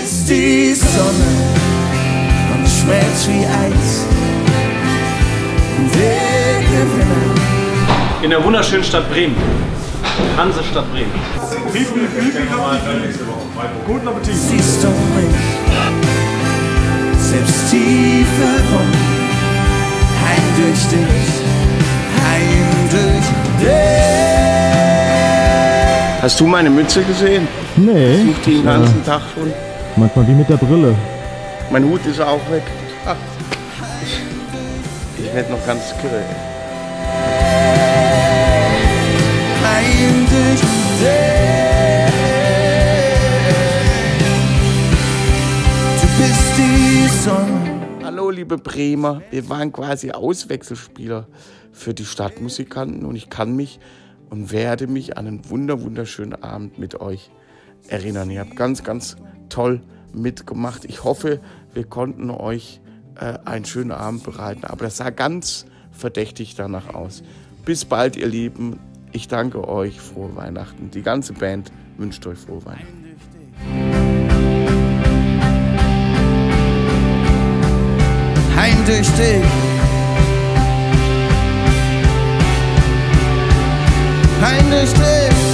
bist die Sonne und schmelzt wie Eis. Der Gewinner in der wunderschönen Stadt Bremen. Hansestadt Bremen. Guten Appetit. Siehst du mich, selbst tief verwunden, heim durch dich, heim durch dich. Hast du meine Mütze gesehen? Nee. Ich suche die den ganzen Tag schon. Manchmal die mit der Brille. Mein Hut ist auch weg. Ah. Ich werde noch ganz kirre. Heim durch dich. Du bist die Sonne. Hallo liebe Bremer, wir waren quasi Auswechselspieler für die Stadtmusikanten und ich kann mich und werde mich an einen wunderschönen Abend mit euch erinnern. Ihr habt ganz toll mitgemacht. Ich hoffe, wir konnten euch einen schönen Abend bereiten, aber das sah ganz verdächtig danach aus. Bis bald, ihr Lieben. Ich danke euch. Frohe Weihnachten. Die ganze Band wünscht euch frohe Weihnachten. Heim durch dich. Heim durch dich.